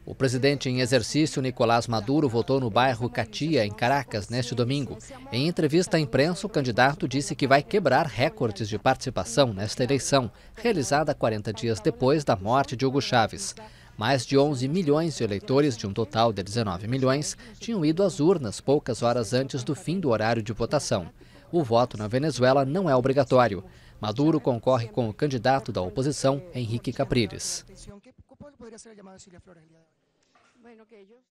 O presidente em exercício, Nicolás Maduro, votou no bairro Catia, em Caracas, neste domingo. Em entrevista à imprensa, o candidato disse que vai quebrar recordes de participação nesta eleição, realizada 40 dias depois da morte de Hugo Chávez. Mais de 11 milhões de eleitores, de um total de 19 milhões, tinham ido às urnas poucas horas antes do fim do horário de votação. O voto na Venezuela não é obrigatório. Maduro concorre com o candidato da oposição, Henrique Capriles.